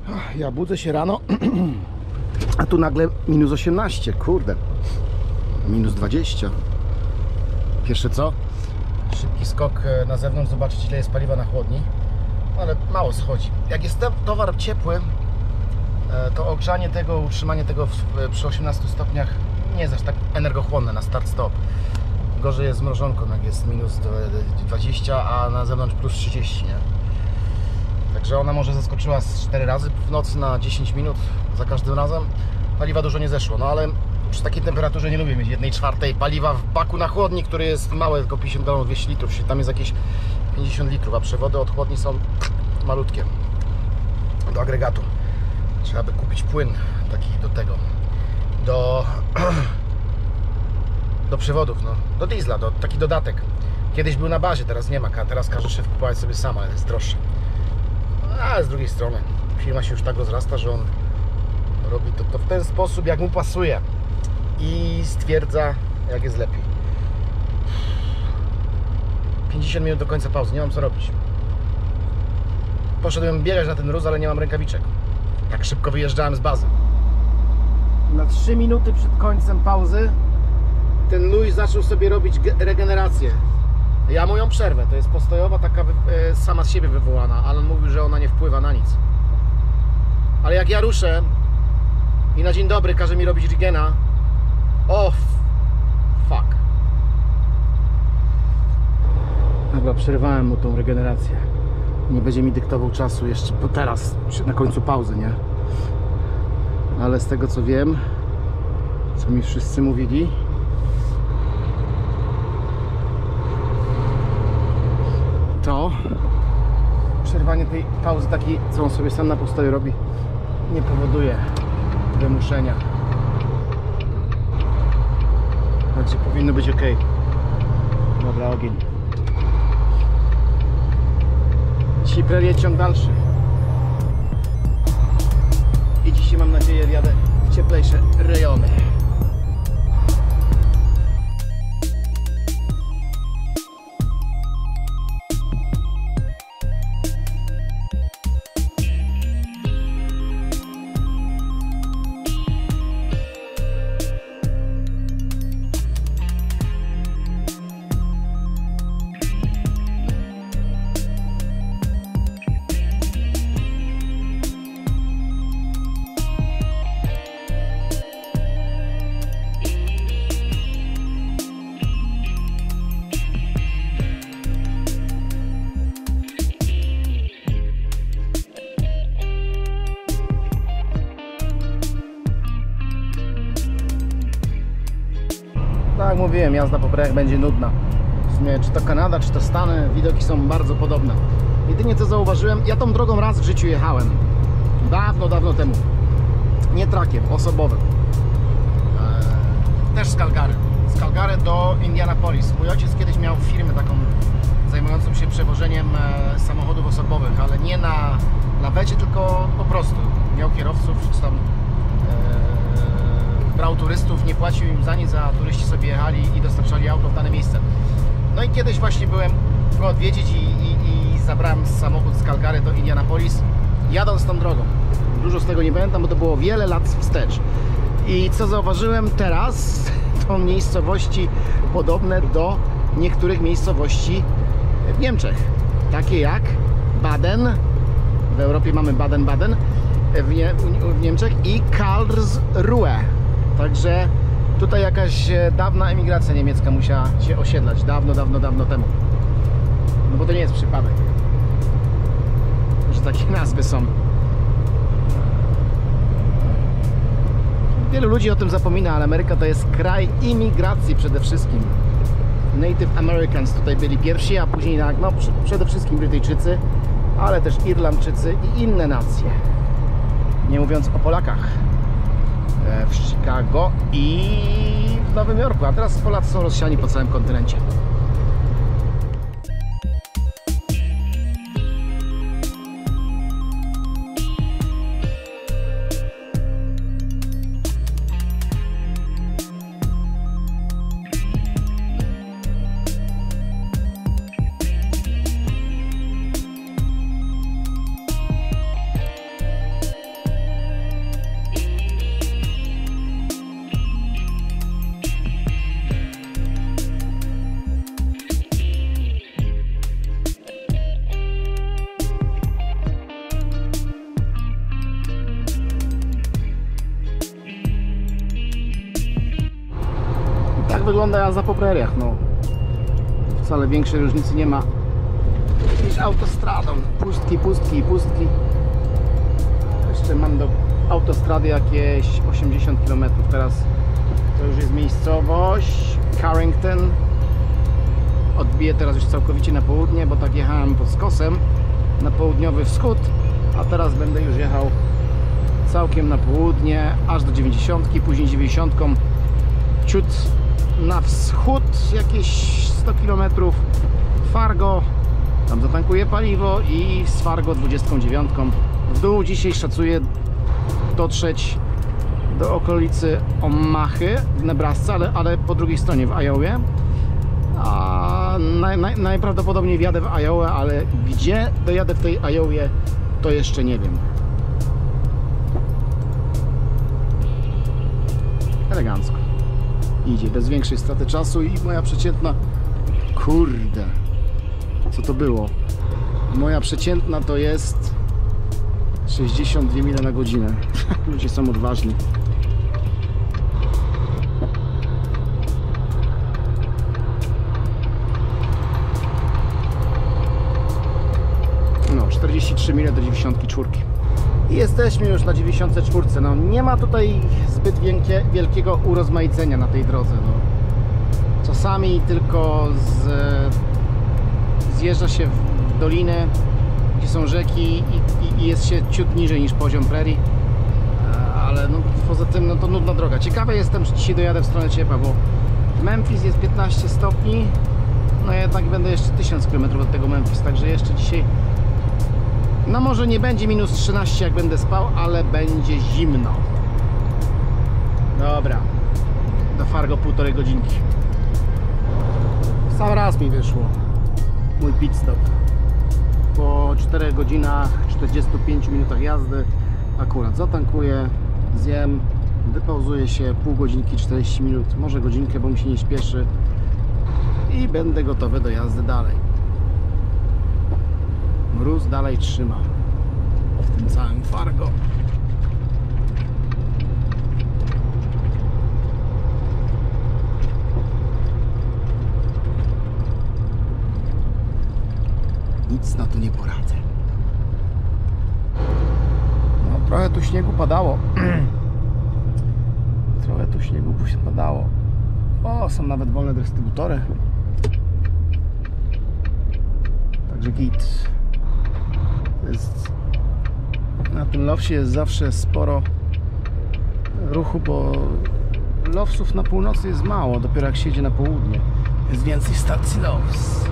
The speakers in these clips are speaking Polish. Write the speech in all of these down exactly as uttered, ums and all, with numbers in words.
Ja budzę się rano, a tu nagle minus osiemnaście, kurde, minus dwadzieścia. Pierwsze co? Szybki skok na zewnątrz, zobaczyć ile jest paliwa na chłodni, ale mało schodzi. Jak jest towar ciepły, to ogrzanie tego, utrzymanie tego przy osiemnastu stopniach nie jest aż tak energochłonne na start-stop. Gorzej jest z mrożonką, jak jest minus dwadzieścia, a na zewnątrz plus trzydzieści, nie? Także ona może zaskoczyła z cztery razy w nocy na dziesięć minut za każdym razem. Paliwa dużo nie zeszło, no ale przy takiej temperaturze nie lubię mieć jednej czwartej paliwa w baku na chłodni, który jest mały, tylko pięćdziesiąt galonów, dwieście litrów, tam jest jakieś pięćdziesiąt litrów, a przewody od chłodni są malutkie do agregatu. Trzeba by kupić płyn taki do tego, do, do przewodów, no, do diesla, do, taki dodatek. Kiedyś był na bazie, teraz nie ma, teraz każe szef kupować sobie sama, ale jest droższy. Ale z drugiej strony firma się już tak rozrasta, że on robi to, to w ten sposób, jak mu pasuje i stwierdza, jak jest lepiej. pięćdziesiąt minut do końca pauzy, nie mam co robić. Poszedłem biegać na ten róz, ale nie mam rękawiczek. Tak szybko wyjeżdżałem z bazy. Na trzy minuty przed końcem pauzy ten Louis zaczął sobie robić regenerację. Ja mu ją przerwę, to jest postojowa, taka e, sama z siebie wywołana, ale on mówił, że ona nie wpływa na nic. Ale jak ja ruszę i na dzień dobry każe mi robić regena, o fuck. Chyba przerwałem mu tą regenerację. Nie będzie mi dyktował czasu jeszcze po teraz, na końcu pauzy, nie? Ale z tego co wiem, co mi wszyscy mówili, to przerwanie tej pauzy takiej, co on sobie sam na postoju robi, nie powoduje wymuszenia. Także powinno być ok. Dobra, ogień. Dzisiaj prerie ciąg dalszy. I dzisiaj mam nadzieję wjadę w cieplejsze rejony. Tak jak mówiłem, jazda po prejach będzie nudna. W sumie, czy to Kanada, czy to Stany, widoki są bardzo podobne. Jedynie co zauważyłem, ja tą drogą raz w życiu jechałem. Dawno, dawno temu. Nie trakiem, osobowym. Eee, też z Calgary. Z Calgary do Indianapolis. Mój ojciec kiedyś miał firmę taką zajmującą się przewożeniem e, samochodów osobowych, ale nie na lawecie, tylko po prostu. Miał kierowców, czy tam e, brał turystów, nie płacił im za nic, a turyści sobie jechali i dostarczali auto w dane miejsce. No i kiedyś właśnie byłem go odwiedzić i, i, i zabrałem samochód z Calgary do Indianapolis, jadąc tą drogą. Dużo z tego nie pamiętam, bo to było wiele lat wstecz. I co zauważyłem teraz, to miejscowości podobne do niektórych miejscowości w Niemczech. Takie jak Baden, w Europie mamy Baden-Baden, w, Nie w Niemczech, i Karlsruhe. Także tutaj jakaś dawna emigracja niemiecka musiała się osiedlać, dawno, dawno, dawno temu. No bo to nie jest przypadek, że takie nazwy są. Wielu ludzi o tym zapomina, ale Ameryka to jest kraj imigracji przede wszystkim. Native Americans tutaj byli pierwsi, a później no, przede wszystkim Brytyjczycy, ale też Irlandczycy i inne nacje. Nie mówiąc o Polakach w Chicago i w Nowym Jorku, a teraz Polacy są rozsiani po całym kontynencie. tak wygląda jazda po preriach, no. Wcale większej różnicy nie ma niż autostradą. Pustki, pustki i pustki. Jeszcze mam do autostrady jakieś osiemdziesiąt kilometrów. Teraz to już jest miejscowość Carrington. Odbiję teraz już całkowicie na południe, bo tak jechałem pod skosem na południowy wschód, a teraz będę już jechał całkiem na południe, aż do dziewięćdziesiątki, później dziewięćdziesiątką ciut na wschód, jakieś sto kilometrów Fargo, tam zatankuję paliwo i z Fargo dwudziestką dziewiątką w dół. Dzisiaj szacuję dotrzeć do okolicy Omahy w Nebrasce, ale, ale po drugiej stronie w Iowie. A naj, naj, najprawdopodobniej wjadę w Iowę, ale gdzie dojadę w tej Iowie, to jeszcze nie wiem. Elegancko idzie, bez większej straty czasu i moja przeciętna, kurde, co to było? Moja przeciętna to jest sześćdziesiąt dwie mile na godzinę. Ludzie są odważni. No, czterdzieści trzy mile do dziewięćdziesiątki cztery. I jesteśmy już na dziewięćdziesiątce cztery. No, nie ma tutaj zbyt wielkie, wielkiego urozmaicenia na tej drodze. No. Czasami tylko z, zjeżdża się w doliny, gdzie są rzeki i, i, i jest się ciut niżej niż poziom prerii. Ale no, poza tym no, to nudna droga. Ciekawy jestem, czy dzisiaj dojadę w stronę ciepła, bo w Memphis jest piętnaście stopni. No jednak będę jeszcze tysiąc kilometrów od tego Memphis, także jeszcze dzisiaj no może nie będzie minus trzynaście jak będę spał, ale będzie zimno. Dobra, do Fargo półtorej godzinki. W sam raz mi wyszło mój pit stop. Po czterech godzinach, czterdziestu pięciu minutach jazdy akurat zatankuję, zjem, wypauzuję się pół godzinki, czterdzieści minut, może godzinkę, bo mi się nie śpieszy i będę gotowy do jazdy dalej. Mróz dalej trzyma w tym całym Fargo. Nic na to nie poradzę. No, trochę tu śniegu padało. Trochę tu śniegu padało. O, są nawet wolne dystrybutory. Także git. Jest, na tym lowsie jest zawsze sporo ruchu, bo lowsów na północy jest mało, dopiero jak się jedzie na południe jest więcej stacji lows.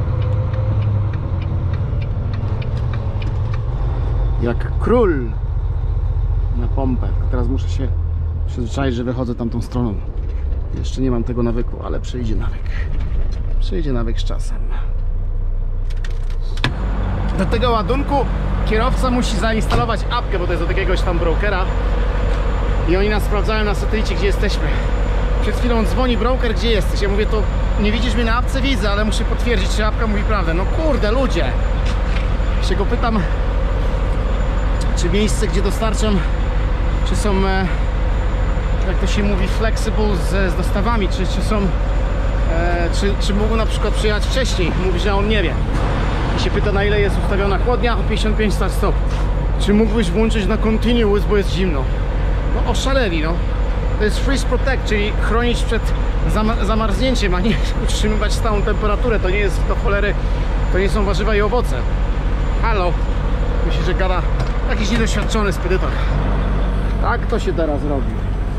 Jak król na pompę. Teraz muszę się przyzwyczaić, że wychodzę tamtą stroną. Jeszcze nie mam tego nawyku, ale przyjdzie nawyk. Przyjdzie nawyk z czasem. Do tego ładunku kierowca musi zainstalować apkę, bo to jest od jakiegoś tam brokera i oni nas sprawdzają na satelicie, gdzie jesteśmy. Przed chwilą dzwoni broker, gdzie jesteś? Ja mówię, to nie widzisz mnie na apce? Widzę, ale muszę potwierdzić, czy apka mówi prawdę. No kurde, ludzie! Się go pytam, czy miejsce, gdzie dostarczam, czy są, jak to się mówi, flexible z, z dostawami, czy, czy są, e, czy, czy mógł na przykład przyjechać wcześniej. Mówi, że on nie wie. I się pyta, na ile jest ustawiona chłodnia, o pięćdziesiąt pięć start stop. Czy mógłbyś włączyć na continuous, bo jest zimno? No oszaleli, no. To jest freeze protect, czyli chronić przed zam zamarznięciem, a nie utrzymywać stałą temperaturę. To nie jest do cholery, to nie są warzywa i owoce. Halo, myślę, że gada jakiś niedoświadczony spedytor. Tak to się teraz robi.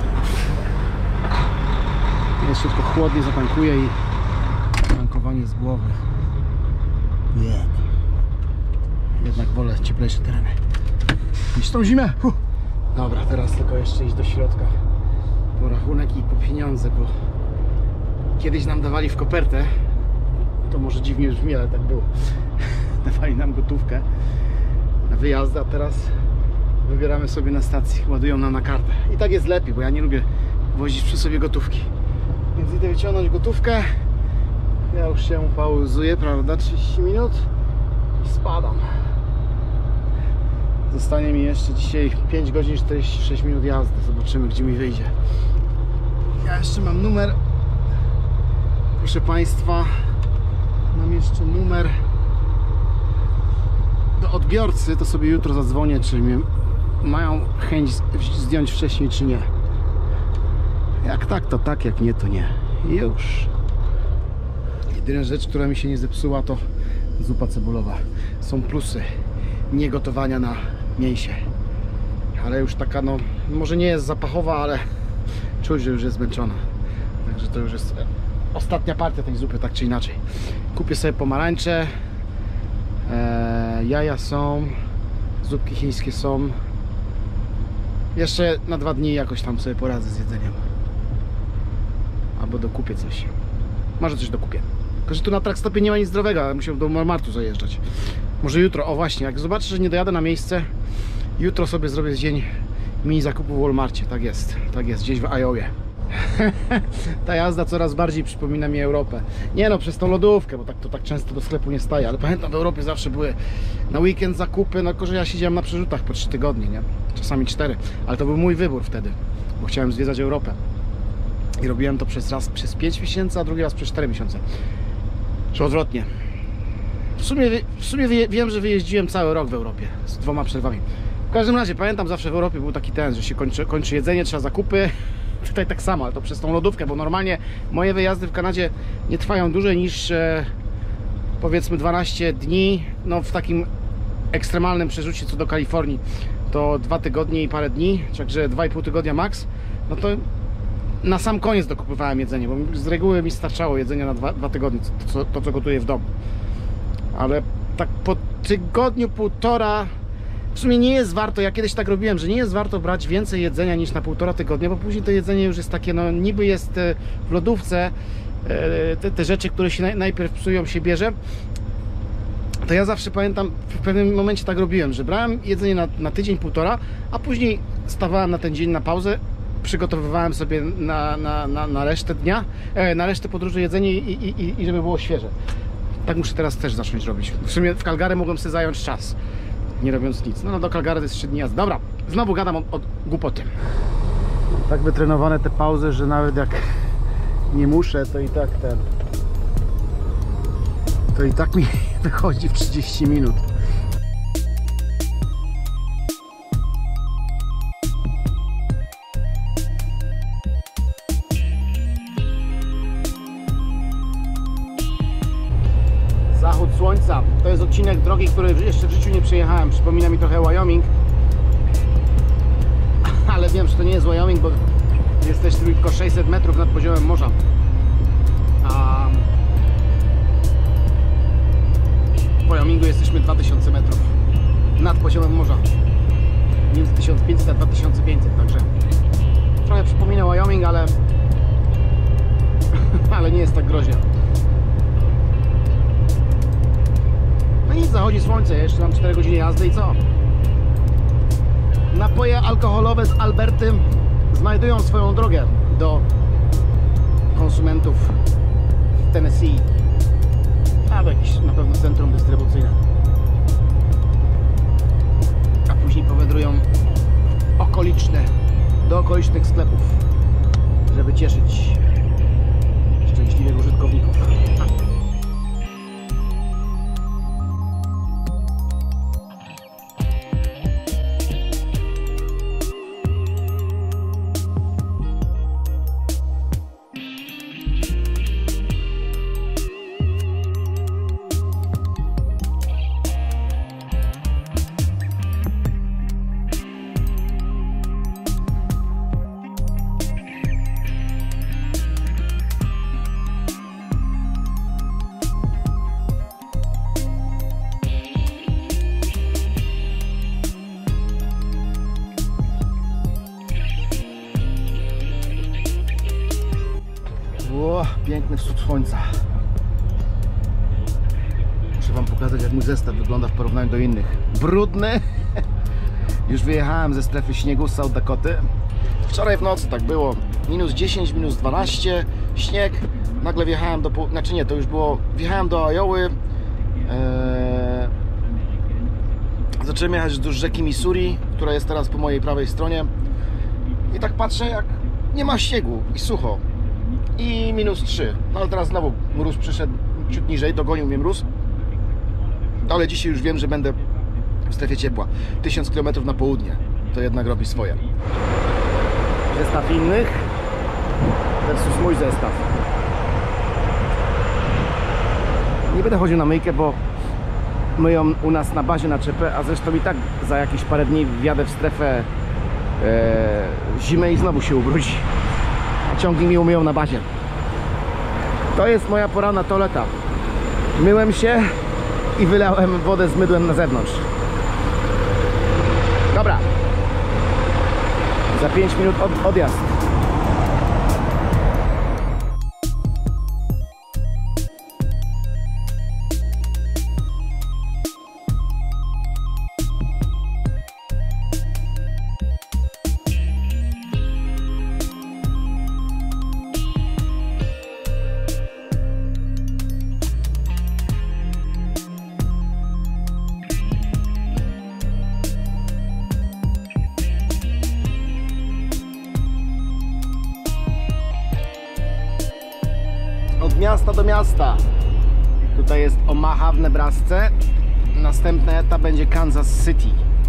Jeszcze tylko chłodnie zatankuję i tankowanie z głowy. Nie. Jednak wolę cieplejsze tereny niż tą zimę. Huh. Dobra, teraz tylko jeszcze iść do środka po rachunek i po pieniądze, bo kiedyś nam dawali w kopertę. To może dziwnie brzmi, ale tak było. Dawali nam gotówkę na wyjazdy, a teraz wybieramy sobie na stacji, ładują nam na kartę. I tak jest lepiej, bo ja nie lubię wozić przy sobie gotówki. Więc idę wyciągnąć gotówkę. Ja już się pauzuję, prawda, trzydzieści minut i spadam. Zostanie mi jeszcze dzisiaj pięć godzin czterdzieści sześć minut jazdy. Zobaczymy, gdzie mi wyjdzie. Ja jeszcze mam numer Proszę Państwa, mam jeszcze numer do odbiorcy, to sobie jutro zadzwonię, czy mnie mają chęć zdjąć wcześniej, czy nie. Jak tak, to tak, jak nie, to nie. I już. Jedyna rzecz, która mi się nie zepsuła, to zupa cebulowa. Są plusy nie gotowania na mięsie. Ale już taka, no, może nie jest zapachowa, ale czuć, że już jest zmęczona. Także to już jest ostatnia partia tej zupy, tak czy inaczej. Kupię sobie pomarańcze, e, jaja są, zupki chińskie są. Jeszcze na dwa dni jakoś tam sobie poradzę z jedzeniem. Albo dokupię coś. Może coś dokupię. Tylko, że tu na Trackstopie nie ma nic zdrowego, ale musiałem do Walmartu zajeżdżać. Może jutro, o właśnie, jak zobaczę, że nie dojadę na miejsce, jutro sobie zrobię dzień mini zakupu w Walmarcie. Tak jest, tak jest, gdzieś w Iowie. Ta jazda coraz bardziej przypomina mi Europę. Nie no, przez tą lodówkę, bo tak to tak często do sklepu nie staje, ale pamiętam, w Europie zawsze były na weekend zakupy, no tylko że ja siedziałem na przerzutach po trzy tygodnie, nie? Czasami cztery, ale to był mój wybór wtedy, bo chciałem zwiedzać Europę. I robiłem to przez raz przez pięć miesięcy, a drugi raz przez cztery miesiące. Czy odwrotnie. W sumie, w sumie wie, wiem, że wyjeździłem cały rok w Europie z dwoma przerwami. W każdym razie pamiętam, zawsze w Europie był taki ten, że się kończy, kończy jedzenie, trzeba zakupy. Tutaj tak samo, ale to przez tą lodówkę, bo normalnie moje wyjazdy w Kanadzie nie trwają dłużej niż e, powiedzmy dwanaście dni. No w takim ekstremalnym przerzucie co do Kalifornii to dwa tygodnie i parę dni, także dwa i pół tygodnia max. No to na sam koniec dokupywałem jedzenie, bo z reguły mi starczało jedzenia na dwa, dwa tygodnie, to, to, to co gotuję w domu. Ale tak po tygodniu, półtora w sumie nie jest warto, ja kiedyś tak robiłem, że nie jest warto brać więcej jedzenia niż na półtora tygodnia, bo później to jedzenie już jest takie, no niby jest w lodówce, te, te rzeczy, które się najpierw psują, się bierze. To ja zawsze pamiętam, w pewnym momencie tak robiłem, że brałem jedzenie na, na tydzień, półtora, a później stawałem na ten dzień na pauzę, przygotowywałem sobie na, na, na, na resztę dnia, na resztę podróży jedzenie i, i, i żeby było świeże. Tak muszę teraz też zacząć robić. W sumie w Calgary mogłem sobie zająć czas, nie robiąc nic. No, no do Calgary to jest trzy dni jazdy. Dobra, znowu gadam o, o głupoty. Tak wytrenowane te pauzy, że nawet jak nie muszę, to i tak ten... To i tak mi wychodzi w trzydzieści minut. Zachód słońca. To jest odcinek drogi, który jeszcze w życiu nie przejechałem. Przypomina mi trochę Wyoming. Ale wiem, że to nie jest Wyoming, bo jesteś tylko sześćset metrów nad poziomem morza. A w Wyomingu jesteśmy dwa tysiące metrów nad poziomem morza. Między tysiąc pięćset a dwa tysiące pięćset, także trochę przypomina Wyoming, ale ale nie jest tak groźnie. No nic, zachodzi słońce, jeszcze mam cztery godziny jazdy i co? Napoje alkoholowe z Alberty znajdują swoją drogę do konsumentów w Tennessee, a do jakieś na pewno centrum dystrybucyjne, a później powędrują okoliczne, do okolicznych sklepów, żeby cieszyć szczęśliwych użytkowników. O, piękny wschód słońca. Muszę wam pokazać, jak mój zestaw wygląda w porównaniu do innych. Brudny. Już wyjechałem ze strefy śniegu z South Dakoty. Wczoraj w nocy tak było. minus dziesięć, minus dwanaście. Śnieg. Nagle wjechałem do... Znaczy nie, to już było... Wjechałem do Iowy. Eee... Zacząłem jechać wzdłuż rzeki Missouri, która jest teraz po mojej prawej stronie. I tak patrzę, jak nie ma śniegu i sucho. i minus trzy. No ale teraz znowu mróz przyszedł ciut niżej, dogonił mnie mróz. Ale dzisiaj już wiem, że będę w strefie ciepła. tysiąc kilometrów na południe. To jednak robi swoje. Zestaw innych versus mój zestaw. Nie będę chodził na myjkę, bo myją u nas na bazie na czepę, a zresztą i tak za jakieś parę dni wjadę w strefę e, zimy i znowu się ubrudzi. A ciągnik mi umyją na bazie. To jest moja poranna toaleta. Myłem się i wylałem wodę z mydłem na zewnątrz. Dobra. Za pięć minut od, odjazd. Od miasta do miasta. Tutaj jest Omaha w Nebrasce. Następny etap będzie Kansas City.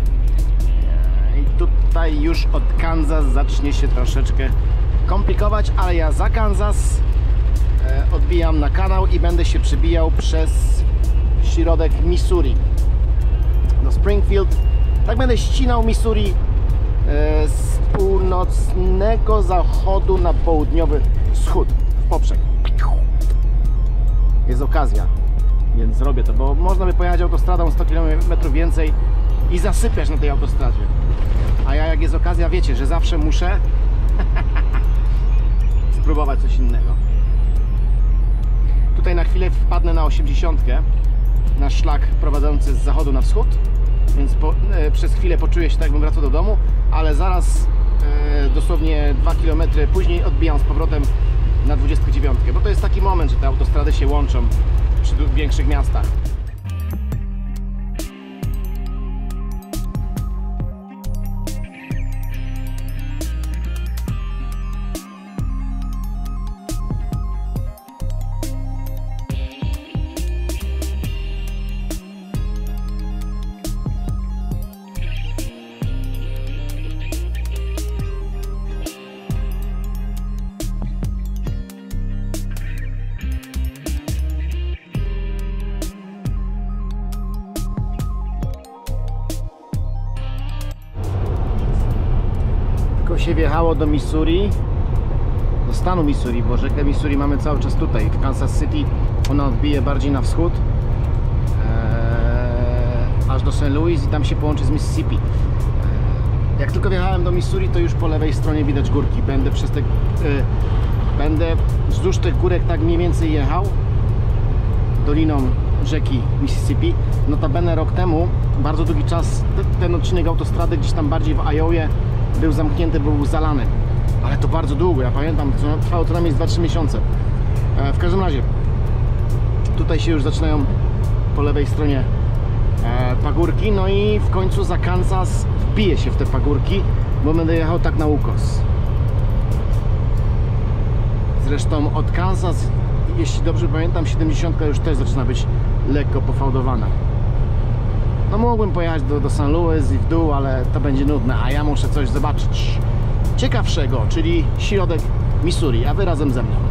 I tutaj już od Kansas zacznie się troszeczkę komplikować, ale ja za Kansas odbijam na kanał i będę się przebijał przez środek Missouri do Springfield. Tak będę ścinał Missouri z północnego zachodu na południowy wschód w poprzek. Jest okazja, więc zrobię to, bo można by pojechać autostradą sto kilometrów więcej i zasypiać na tej autostradzie. A ja, jak jest okazja, wiecie, że zawsze muszę spróbować coś innego. Tutaj na chwilę wpadnę na osiemdziesiątkę, na szlak prowadzący z zachodu na wschód, więc po, e, przez chwilę poczuję się tak, jakbym wracał do domu, ale zaraz e, dosłownie dwa kilometry później odbijam z powrotem na dwudziestkę dziewiątkę, bo to jest taki moment, że te autostrady się łączą przy większych miastach. Się wjechało do Missouri, do stanu Missouri, bo rzekę Missouri mamy cały czas tutaj, w Kansas City. Ona odbije bardziej na wschód, ee, aż do Saint Louis i tam się połączy z Mississippi. Eee, jak tylko wjechałem do Missouri, to już po lewej stronie widać górki. Będę przez te, e, będę wzdłuż tych górek tak mniej więcej jechał doliną rzeki Mississippi. Notabene rok temu, bardzo długi czas, ten odcinek autostrady gdzieś tam bardziej w Iowie był zamknięty, był zalany, ale to bardzo długo, ja pamiętam, to trwało co najmniej dwa trzy miesiące. E, w każdym razie tutaj się już zaczynają po lewej stronie e, pagórki, no i w końcu za Kansas wbiję się w te pagórki, bo będę jechał tak na ukos. Zresztą od Kansas, jeśli dobrze pamiętam, siedemdziesiątka już też zaczyna być lekko pofałdowana. No mógłbym pojechać do, do Saint Louis i w dół, ale to będzie nudne, a ja muszę coś zobaczyć ciekawszego, czyli środek Missouri, a wy razem ze mną.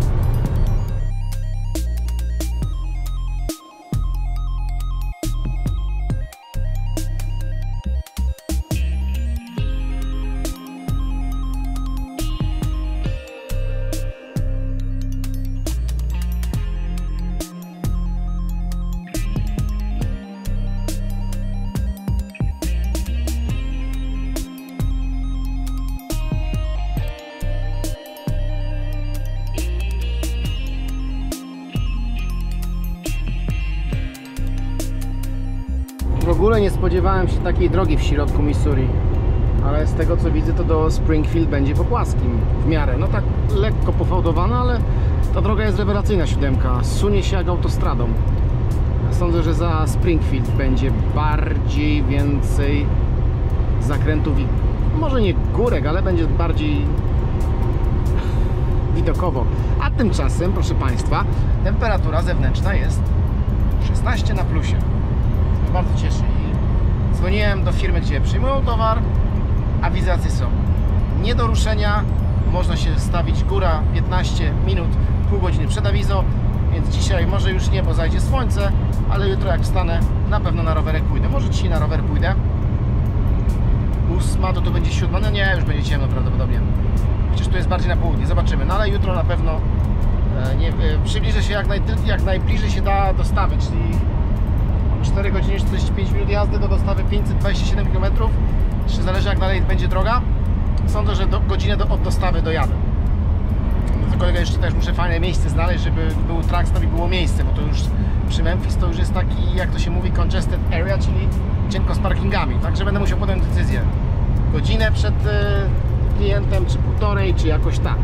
W ogóle nie spodziewałem się takiej drogi w środku Missouri, ale z tego co widzę, to do Springfield będzie po płaskim w miarę, no tak lekko pofałdowana, ale ta droga jest rewelacyjna, siódemka, sunie się jak autostradą. Sądzę, że za Springfield będzie bardziej więcej zakrętów i może nie górek, ale będzie bardziej widokowo. A tymczasem, proszę Państwa, temperatura zewnętrzna jest szesnaście na plusie. To mnie bardzo cieszy. I dzwoniłem do firmy, gdzie przyjmują towar. Awizacje są nie do ruszenia. Można się stawić góra piętnaście minut, pół godziny przed awizą. Więc dzisiaj może już nie, bo zajdzie słońce, ale jutro jak wstanę, na pewno na rowerek pójdę. Może dzisiaj na rower pójdę. Ósma, to to będzie siódma. No nie, już będzie ciemno prawdopodobnie. Przecież tu jest bardziej na południe. Zobaczymy. No ale jutro na pewno e, nie, e, przybliżę się jak, naj, jak najbliżej się da dostawy, czyli cztery godziny czterdzieści pięć minut jazdy do dostawy pięćset dwadzieścia siedem kilometrów. Jeszcze zależy jak dalej będzie droga. Sądzę, że do, godzinę do, od dostawy dojadę. To kolega jeszcze też muszę fajne miejsce znaleźć, żeby był track stop i było miejsce, bo to już przy Memphis to już jest taki, jak to się mówi, congested area, czyli cienko z parkingami. Także będę musiał podjąć decyzję. Godzinę przed y, klientem, czy półtorej, czy jakoś tak.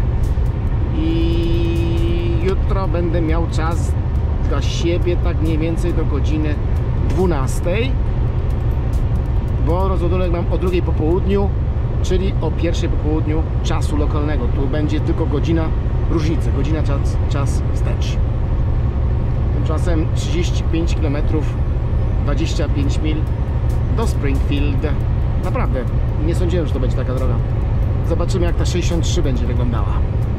I jutro będę miał czas dla siebie tak mniej więcej do godziny dwunastej, bo rozładunek mam o drugiej po południu, czyli o pierwszej po południu czasu lokalnego. Tu będzie tylko godzina różnicy, godzina czas, czas wstecz. Tymczasem trzydzieści pięć kilometrów, dwadzieścia pięć mil do Springfield. Naprawdę, nie sądziłem, że to będzie taka droga. Zobaczymy jak ta sześćdziesiąt trzy będzie wyglądała.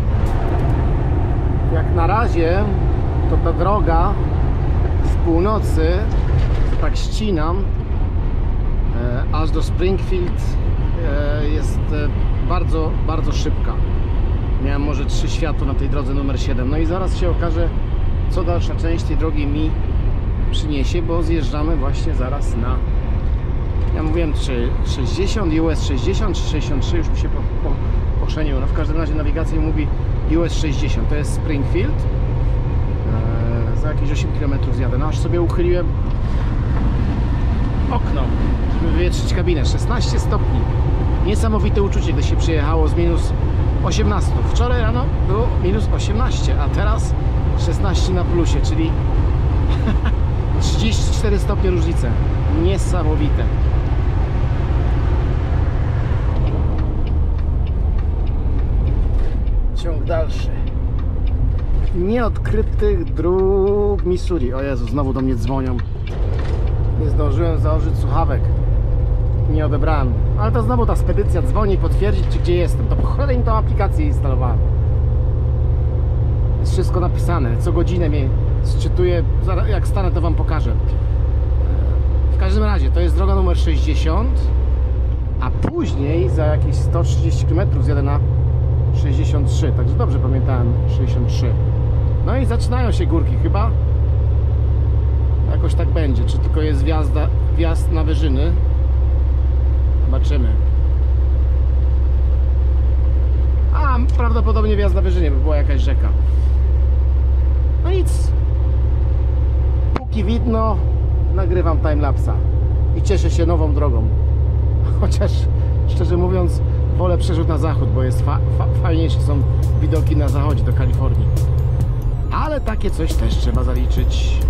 Jak na razie to ta droga z północy, tak ścinam, e, aż do Springfield e, jest e, bardzo, bardzo szybka. Miałem może trzy światła na tej drodze numer siedem. No i zaraz się okaże, co dalsza część tej drogi mi przyniesie, bo zjeżdżamy właśnie zaraz na, ja mówiłem, czy sześćdziesiąt, U S sześćdziesiąt, czy sześćdziesiąt trzy, już mi się po, po, poszeniło. No w każdym razie nawigacja mówi U S sześćdziesiąt, to jest Springfield. Eee, za jakieś osiem kilometrów zjadę. No aż sobie uchyliłem okno, żeby wywietrzyć kabinę. szesnaście stopni. Niesamowite uczucie, gdy się przyjechało z minus osiemnaście. Wczoraj rano było minus osiemnaście, a teraz szesnaście na plusie, czyli trzydzieści cztery stopnie różnice. Niesamowite. Ciąg dalszy. Nieodkrytych dróg Missouri. O Jezu, znowu do mnie dzwonią. Nie zdążyłem założyć słuchawek. Nie odebrałem. Ale to znowu ta spedycja dzwoni, potwierdzić, czy gdzie jestem. To po cholerę im tą aplikację instalowałem. Jest wszystko napisane. Co godzinę mnie sczytuję. Jak stanę, to wam pokażę. W każdym razie, to jest droga numer sześćdziesiąt. A później za jakieś sto trzydzieści kilometrów zjadę na sześćdziesiąt trzy. Także dobrze pamiętałem sześćdziesiąt trzy. No i zaczynają się górki chyba. Jakoś tak będzie. Czy tylko jest wjazda, wjazd na wyżyny? Zobaczymy. A, prawdopodobnie wjazd na wyżynie, by była jakaś rzeka. No nic. Póki widno, nagrywam timelapsa. I cieszę się nową drogą. Chociaż, szczerze mówiąc, wolę przerzut na zachód, bo jest fa fa fajniejsze są widoki na zachodzie do Kalifornii. Ale takie coś też trzeba zaliczyć.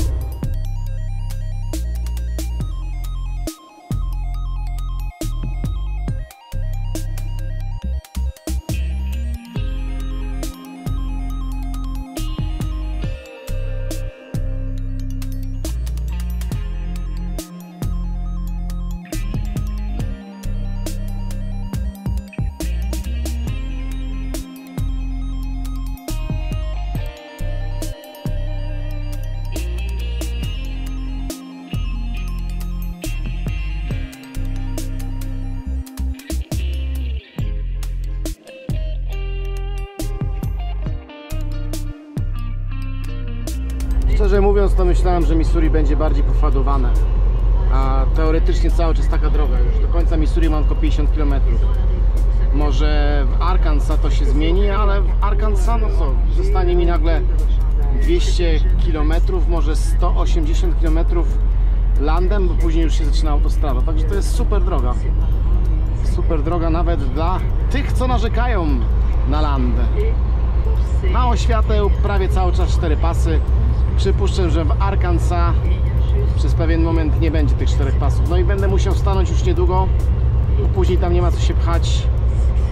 Szczerze mówiąc, to myślałem, że Missouri będzie bardziej pofadowane. A teoretycznie cały czas taka droga. Już do końca Missouri mam tylko pięćdziesiąt kilometrów. Może w Arkansas to się zmieni, ale w Arkansas, no co, zostanie mi nagle dwieście kilometrów, może sto osiemdziesiąt kilometrów landem, bo później już się zaczyna autostrada. Także to jest super droga. Super droga nawet dla tych, co narzekają na land. Mało świateł, prawie cały czas cztery pasy. Przypuszczam, że w Arkansas przez pewien moment nie będzie tych czterech pasów. No i będę musiał stanąć już niedługo, bo później tam nie ma co się pchać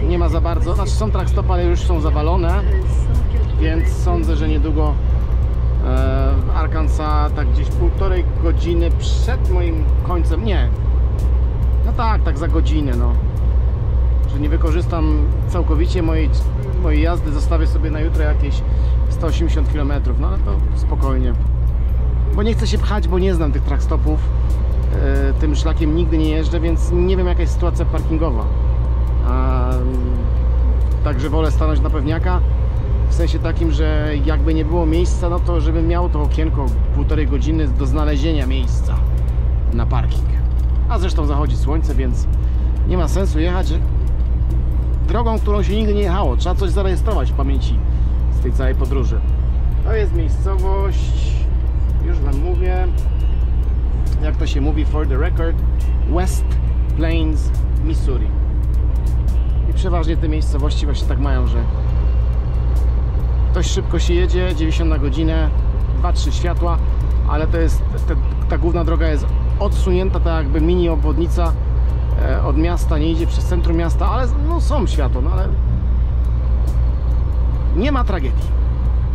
nie ma za bardzo, znaczy są trackstopy, ale już są zawalone, więc sądzę, że niedługo w Arkansas, tak gdzieś półtorej godziny przed moim końcem, nie, no tak, tak za godzinę, no, że nie wykorzystam całkowicie mojej, mojej jazdy, zostawię sobie na jutro jakieś sto osiemdziesiąt kilometrów, no ale to spokojnie, bo nie chcę się pchać, bo nie znam tych trackstopów, yy, tym szlakiem nigdy nie jeżdżę, więc nie wiem, jaka jest sytuacja parkingowa, A, także wolę stanąć na pewniaka. W sensie takim, że jakby nie było miejsca, no to żebym miał to okienko półtorej godziny do znalezienia miejsca na parking. A zresztą zachodzi słońce, więc nie ma sensu jechać drogą, którą się nigdy nie jechało. Trzeba coś zarejestrować w pamięci z tej całej podróży. To jest miejscowość, już wam mówię, jak to się mówi for the record, West Plains, Missouri. I przeważnie te miejscowości właśnie tak mają, że dość szybko się jedzie, dziewięćdziesiąt na godzinę, dwa trzy światła, ale to jest, te, ta główna droga jest odsunięta, tak jakby mini obwodnica e, od miasta, nie idzie przez centrum miasta, ale no, są światła, no ale nie ma tragedii.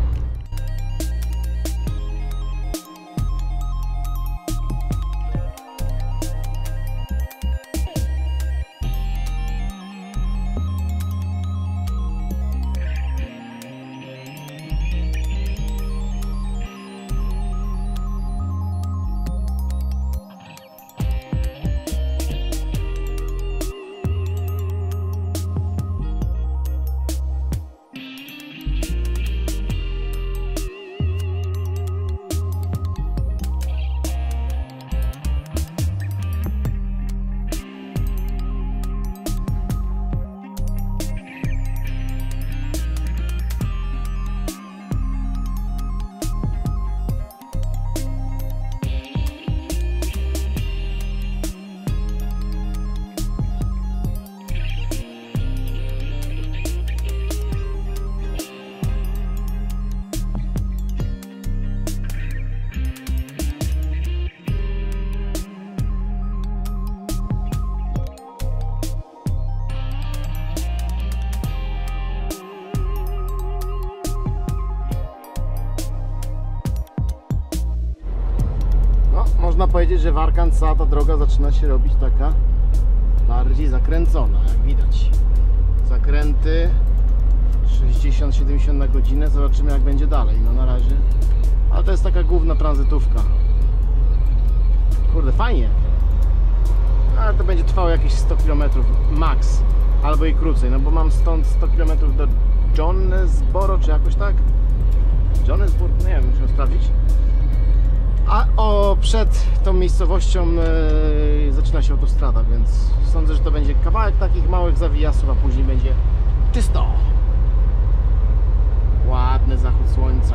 Można powiedzieć, że w Arkansas ta droga zaczyna się robić taka bardziej zakręcona, jak widać. Zakręty sześćdziesiąt siedemdziesiąt na godzinę, zobaczymy jak będzie dalej, no na razie. Ale to jest taka główna tranzytówka. Kurde, fajnie. Ale to będzie trwało jakieś sto kilometrów max, albo i krócej, no bo mam stąd sto kilometrów do Jonesboro, czy jakoś tak? Jonesboro? Nie wiem, musimy sprawdzić. A o, przed tą miejscowością yy, zaczyna się autostrada, więc sądzę, że to będzie kawałek takich małych zawijasów, a później będzie czysto. Ładny zachód słońca.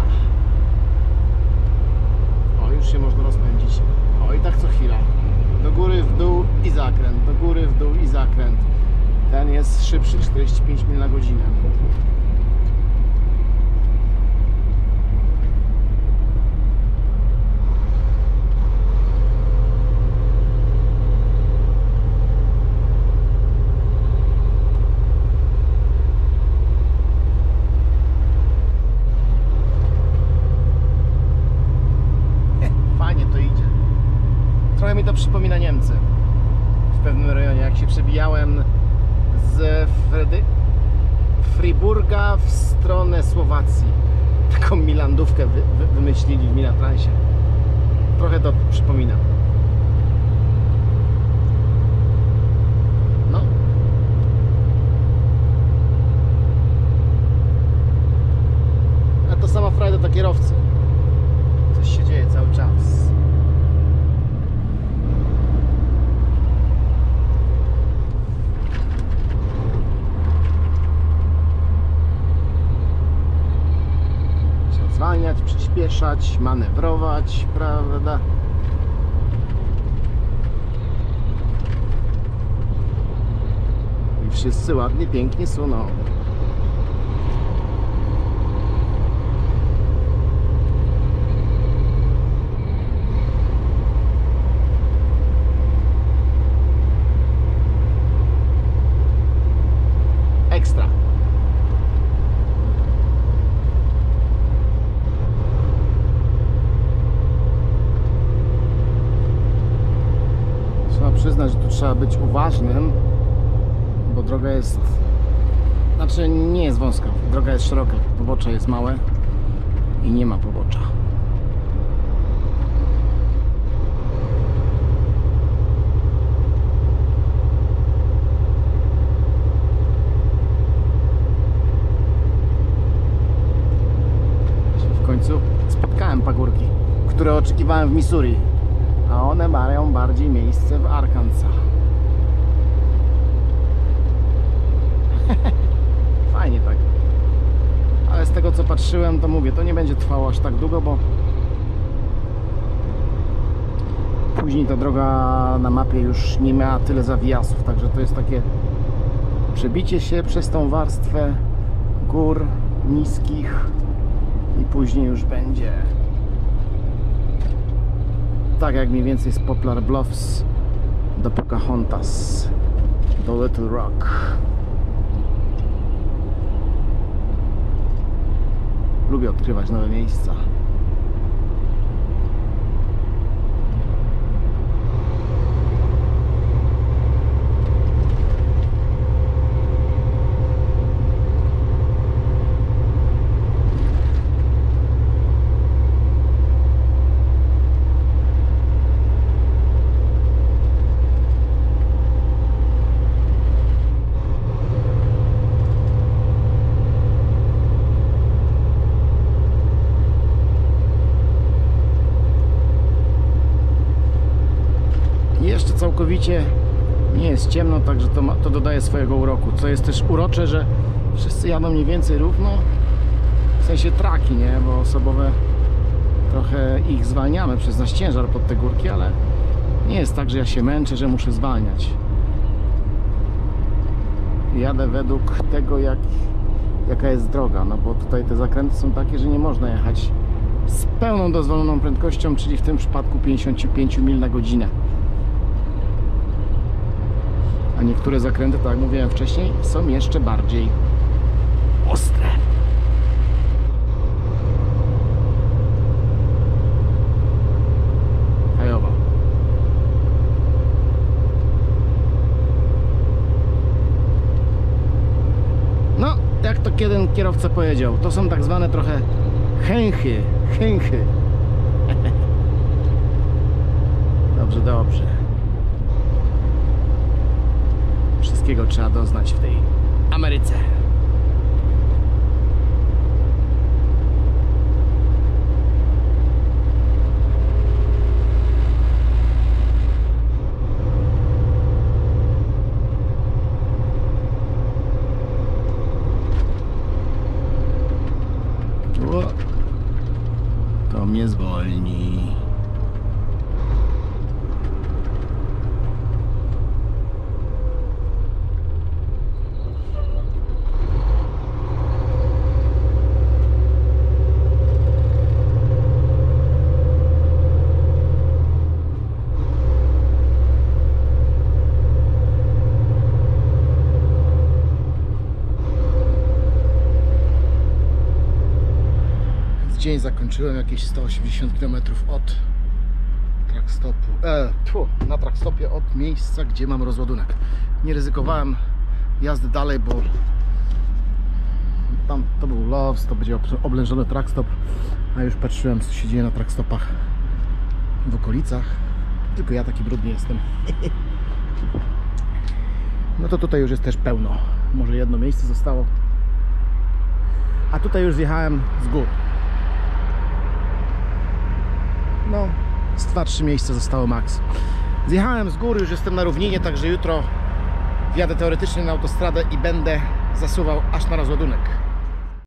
O, już się można rozpędzić. O, i tak co chwila. Do góry, w dół i zakręt. Do góry, w dół i zakręt. Ten jest szybszy, czterdzieści pięć mil na godzinę. Trochę mi to przypomina Niemcy w pewnym rejonie, jak się przebijałem z Fredy... Friburga w stronę Słowacji. Taką milandówkę wy... Wy... wymyślili w Milatransie. Trochę to przypomina. No. A to sama frajda dla kierowcy. Coś się dzieje cały czas. Zwalniać, przyspieszać, manewrować, prawda? I wszyscy ładnie, pięknie suną. trzeba być uważnym, bo droga jest, znaczy nie jest wąska, droga jest szeroka, pobocze jest małe i nie ma pobocza. W końcu spotkałem pagórki, które oczekiwałem w Missouri, a one mają bardziej miejsce w Arkansas. Fajnie tak. Ale z tego co patrzyłem, to mówię, to nie będzie trwało aż tak długo, bo później ta droga na mapie już nie miała tyle zawijasów, także to jest takie przebicie się przez tą warstwę gór niskich i później już będzie tak jak mniej więcej z Poplar Bluffs do Pocahontas, do Little Rock. Lubię odkrywać nowe miejsca. Jeszcze całkowicie nie jest ciemno, także to, ma, to dodaje swojego uroku, co jest też urocze, że wszyscy jadą mniej więcej równo, w sensie traki, nie, bo osobowe trochę ich zwalniamy przez nasz ciężar pod te górki, ale nie jest tak, że ja się męczę, że muszę zwalniać. Jadę według tego, jak, jaka jest droga, no bo tutaj te zakręty są takie, że nie można jechać z pełną dozwoloną prędkością, czyli w tym przypadku pięćdziesiąt pięć mil na godzinę. A niektóre zakręty, tak jak mówiłem wcześniej, są jeszcze bardziej ostre. Fajowo. No, jak to jeden kierowca powiedział, to są tak zwane trochę chęchy, chęchy. Dobrze, dobrze. Wszystkiego trzeba doznać w tej Ameryce. O, to mnie zwolni. Dzień zakończyłem jakieś sto osiemdziesiąt kilometrów od trackstopu, e, tfu, na trackstopie od miejsca, gdzie mam rozładunek. Nie ryzykowałem jazdy dalej, bo tam to był Loves, to będzie oblężony trackstop, a już patrzyłem, co się dzieje na trackstopach w okolicach. Tylko ja taki brudny jestem. No to tutaj już jest też pełno. Może jedno miejsce zostało. A tutaj już zjechałem z gór. No, z dwa trzy miejsca zostało max. Zjechałem z góry, już jestem na równinie, także jutro wjadę teoretycznie na autostradę i będę zasuwał aż na rozładunek.